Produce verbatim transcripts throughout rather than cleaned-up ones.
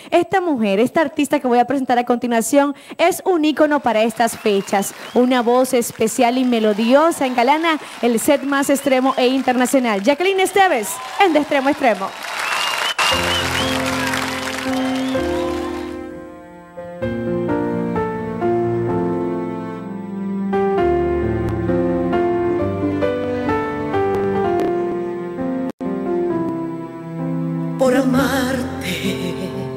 Esta mujer, esta artista que voy a presentar a continuación, es un ícono para estas fechas. Una voz especial y melodiosa engalana el set más extremo e internacional. Jacqueline Esteves, en De Extremo a Extremo. Por amarte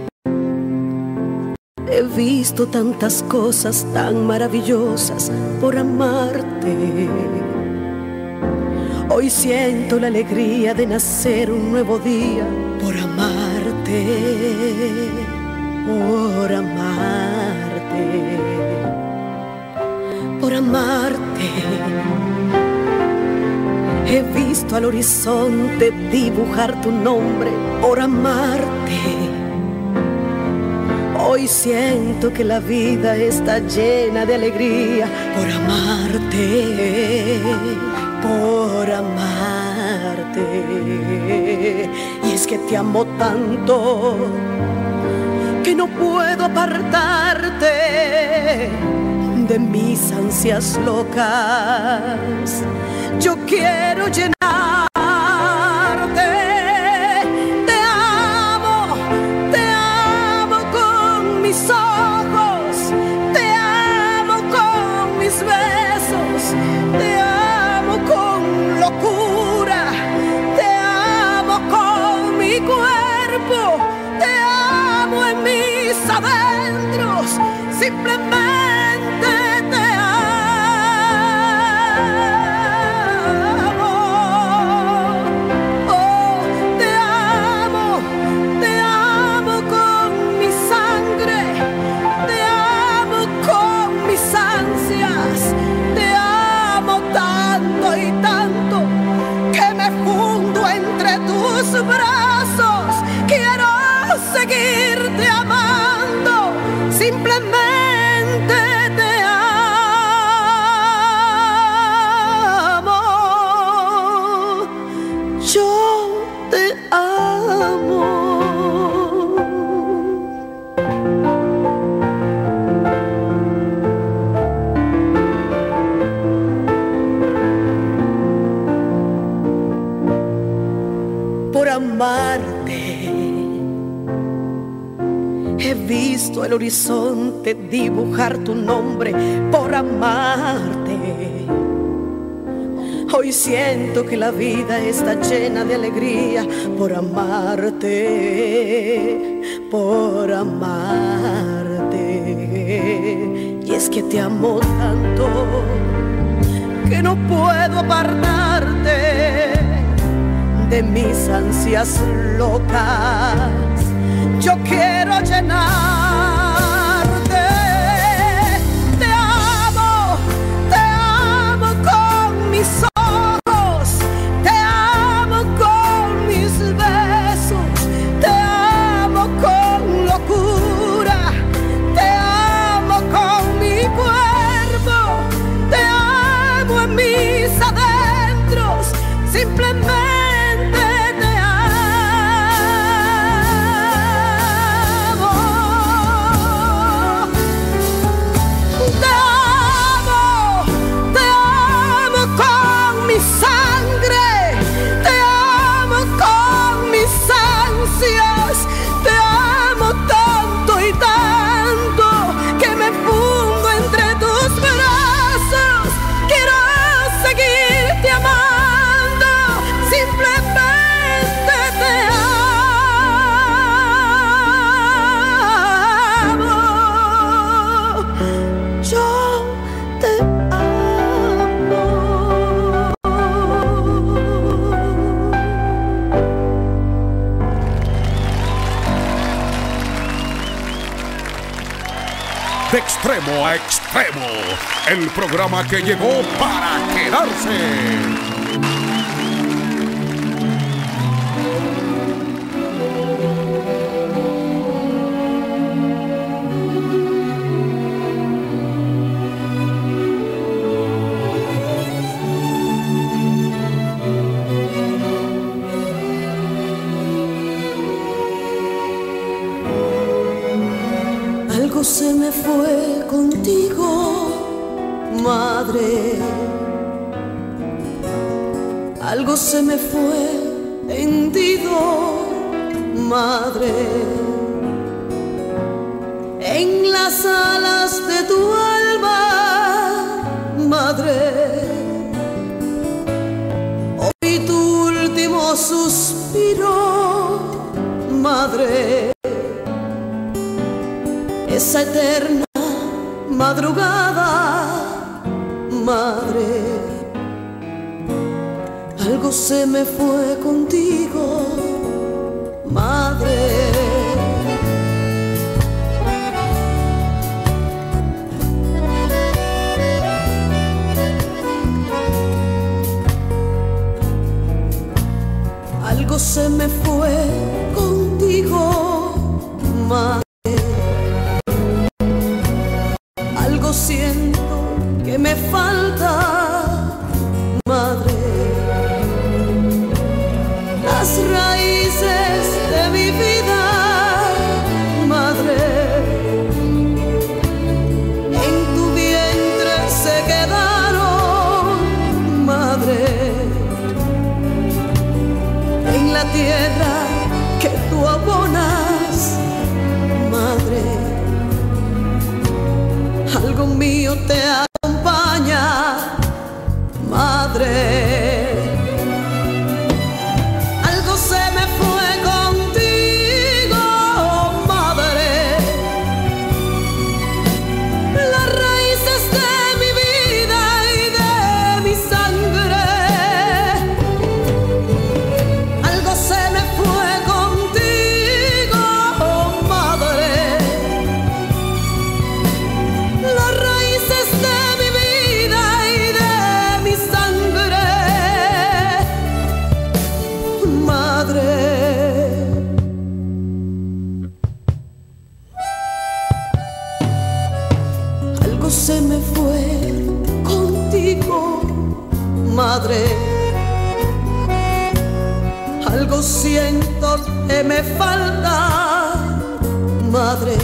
he visto tantas cosas tan maravillosas. Por amarte hoy siento la alegría de nacer un nuevo día. Por amarte, por amarte, por amarte he visto al horizonte dibujar tu nombre. Por amarte hoy siento que la vida está llena de alegría. Por amarte, por amarte. Y es que te amo tanto que no puedo apartarte de mis ansias locas. Yo quiero llenarte. Te amo, te amo con mis ojos, te amo con mis besos, te amo con locura, te amo con mi cuerpo, te amo en mis adentros, simplemente. Brazos, quiero seguirte amando, simplemente te amo, yo te amo. Por amarte he visto el horizonte dibujar tu nombre. Por amarte hoy siento que la vida está llena de alegría. Por amarte, por amarte. Y es que te amo tanto que no puedo apartarte de mis ansias locas. Yo quiero llenarte. Te amo, te amo con mis ojos, te amo con mis besos, te amo con locura, te amo con mi cuerpo, te amo en mis adentros, simplemente. De Extremo a Extremo, el programa que llegó para quedarse. se me fue contigo, madre. Algo se me fue hendido, madre. En las alas de tu alma, madre. Hoy tu último suspiro, madre. Esa eterna madrugada, madre. Algo se me fue contigo, madre. Algo se me fue contigo, madre. Algo siento que me falta, madre. Las raíces de mi vida, madre. En tu vientre se quedaron, madre. En la tierra que tú abonas, madre. Algo mío te acompaña, madre. Algo se me fue contigo, madre. Las raíces de mi vida y de mi sangre. Algo se me fue contigo, madre. Las raíces de mi vida y de mi sangre, madre. Algo se me fue contigo, madre. Algo siento que me falta, madre.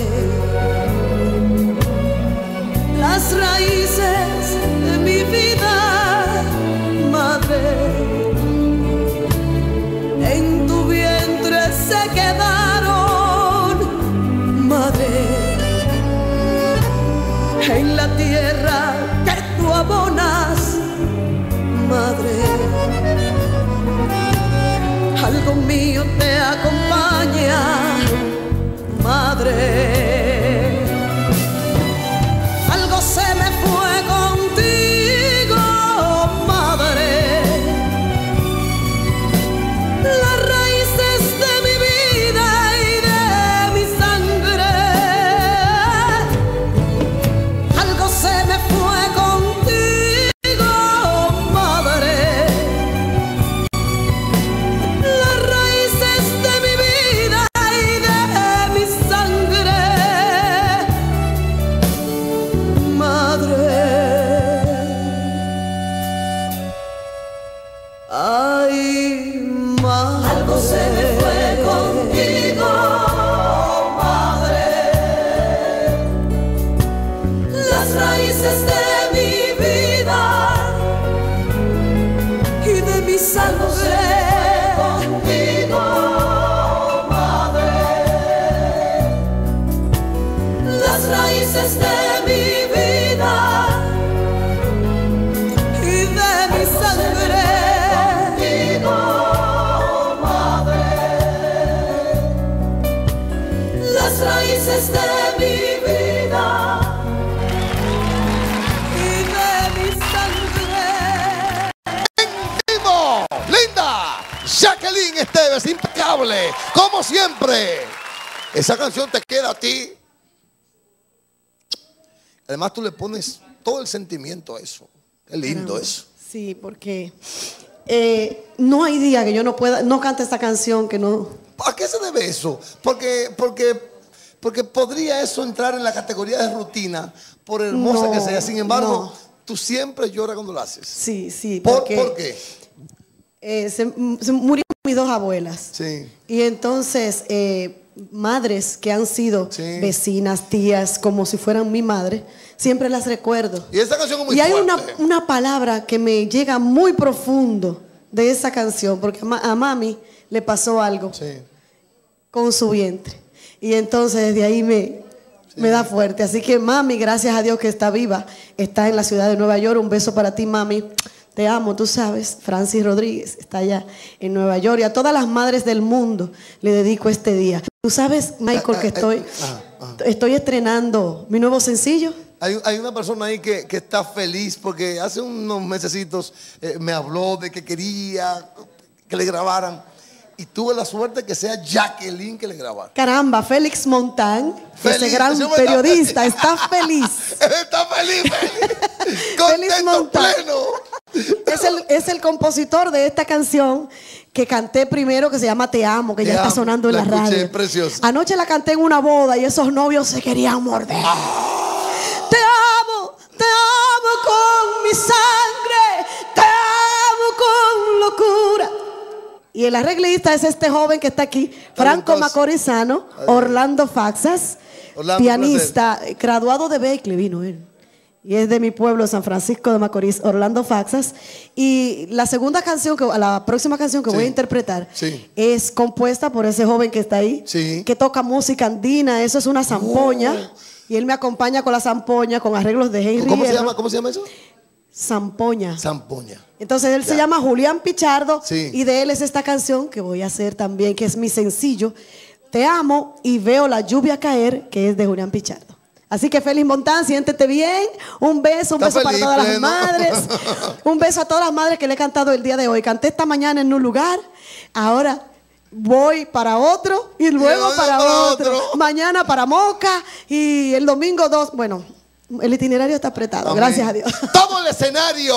Las raíces de mi vida, madre. En tu vientre se quedaron, madre. En la tierra que tú abonas, madre. Algo mío te acompaña, madre. Algo se me fue contigo, madre. Las raíces de mi vida y de mi sangre. Algo se me fue contigo, madre. Las raíces de mi vida y de mi sangre, madre. Ay, madre. Algo se me fue contigo, madre. Las raíces de mi vida y de mi sangre. Contigo, madre. Las raíces de mi vida y de mi sangre. Contigo, madre. Las raíces de mi vida y de mi sangre. ¡Vivo! ¡Linda! Jacqueline Esteves, impecable, como siempre. Esa canción te queda a ti. Además tú le pones todo el sentimiento a eso. Qué lindo Pero, eso. Sí, porque eh, no hay día que yo no pueda, no cante esta canción que no. ¿A qué se debe eso? Porque, porque, porque podría eso entrar en la categoría de rutina, por hermosa No, que sea. Sin embargo, no. tú siempre lloras cuando lo haces. Sí, sí. ¿Por, porque, ¿por qué? Eh, se, se murieron mis dos abuelas. Sí. Y entonces eh, madres que han sido sí. vecinas, tías, como si fueran mi madre, siempre las recuerdo. Y esa canción es muy Y hay fuerte. una, una palabra que me llega muy profundo de esa canción, porque a, ma a mami le pasó algo sí. con su vientre. Y entonces desde ahí me, sí. me da fuerte. Así que mami, gracias a Dios que está viva, está en la ciudad de Nueva York. Un beso para ti, mami. Te amo, tú sabes. Francis Rodríguez está allá en Nueva York. Y a todas las madres del mundo le dedico este día. Tú sabes, Michael, que estoy, estoy estrenando mi nuevo sencillo. Hay, hay una persona ahí que, que está feliz porque hace unos mesecitos eh, me habló de que quería que le grabaran. Y tuve la suerte que sea Jacqueline que le grabara. Caramba, Félix Montán, Feliz, ese gran periodista, está feliz. Él está feliz, feliz. Félix Montán. Pleno. Es el, es el compositor de esta canción que canté primero, que se llama Te Amo, que Te ya amo, está sonando en la la escuché, radio. preciosa. Anoche la canté en una boda y esos novios se querían morder. Ah. Te amo, te amo con mi sangre, te amo con locura. Y el arreglista es este joven que está aquí, Franco Macorizano, Orlando Faxas, Orlando, pianista, placer. Graduado de Berkeley, vino él. Y es de mi pueblo, San Francisco de Macorís, Orlando Faxas. Y la segunda canción, que, la próxima canción que sí. voy a interpretar, sí. es compuesta por ese joven que está ahí, sí. que toca música andina. Eso es una zampoña. Oh. Y él me acompaña con la zampoña, con arreglos de Henry. ¿Cómo se llama, ¿Cómo se llama eso? Zampoña. Zampoña. Entonces él ya. se llama Julián Pichardo sí. y de él es esta canción que voy a hacer también, que es mi sencillo, Te Amo y Veo la Lluvia Caer, que es de Julián Pichardo. Así que Félix Montán, siéntete bien. Un beso, un beso feliz, para todas pleno. las madres. Un beso a todas las madres que le he cantado el día de hoy. Canté esta mañana en un lugar, ahora voy para otro y luego y para, para otro. otro. Mañana para Moca y el domingo dos. Bueno, el itinerario está apretado, Amén. Gracias a Dios. Todo el escenario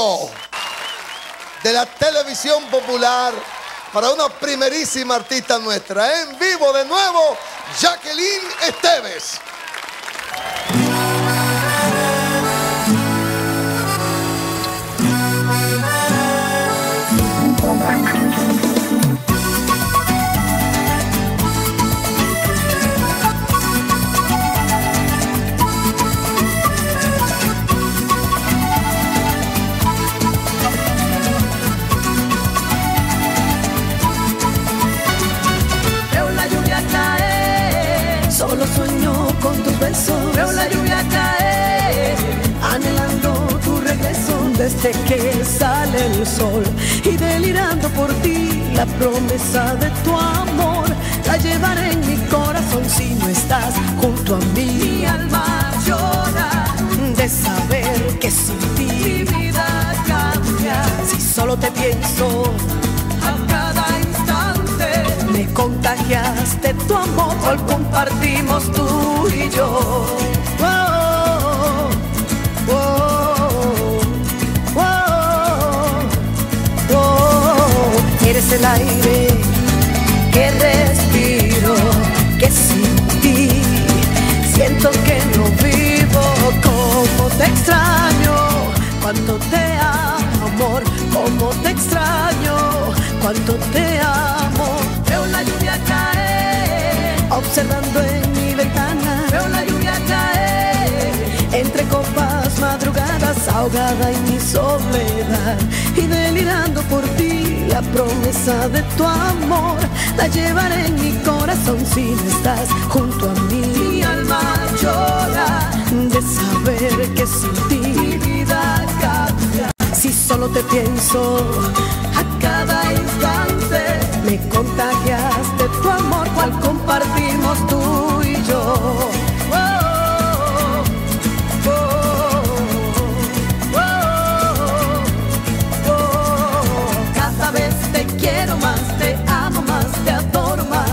de la televisión popular para una primerísima artista nuestra. En vivo de nuevo, Jacqueline Esteves. Solo sueño con tus besos, veo la lluvia caer, anhelando tu regreso desde que sale el sol y delirando por ti la promesa de tu amor la llevaré en mi corazón si no estás junto a mí. Mi alma llora de saber que sin ti mi vida cambia. Si solo te pienso a cada instante, me contagias de tu amor, cual compartimos tú y yo. Oh, oh, oh, oh, oh. Eres el aire que respiro, que sin ti siento que no vivo. Como te extraño, cuánto te amo, amor. Como te extraño, cuánto te amo. Veo la lluvia caer, observando en mi ventana. Veo la lluvia caer, entre copas madrugadas, ahogada en mi soledad y delirando por ti la promesa de tu amor la llevaré en mi corazón si no estás junto a mí. Mi alma llora de saber que sin ti mi vida cambia. Si solo te pienso a cada instante, me contagias de tu amor, cual compartimos tú y yo. Oh, oh, oh, oh, oh. Cada vez te quiero más, te amo más, te adoro más.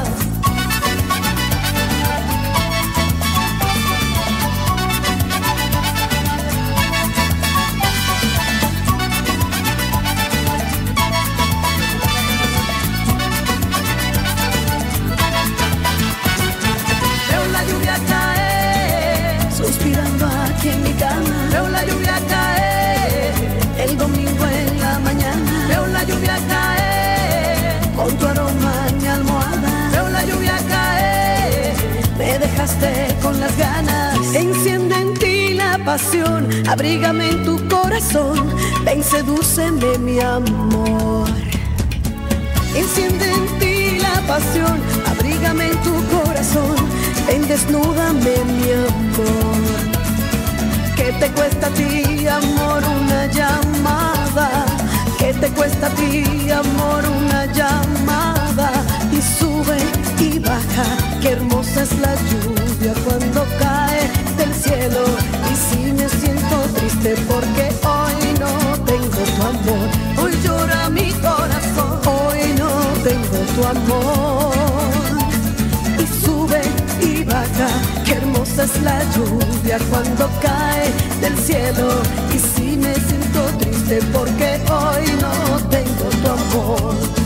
pasión, abrígame en tu corazón, ven, sedúceme, mi amor. Enciende en ti la pasión, abrígame en tu corazón, ven, desnúdame, mi amor. ¿Qué te cuesta a ti, amor, una llamada? ¿Qué te cuesta a ti, amor, una llamada? Y sube y baja, qué hermosa es la lluvia cuando cae del cielo. Y si me siento triste porque hoy no tengo tu amor, hoy llora mi corazón, hoy no tengo tu amor. Y sube y baja, qué hermosa es la lluvia cuando cae del cielo. Y si me siento triste porque hoy no tengo tu amor.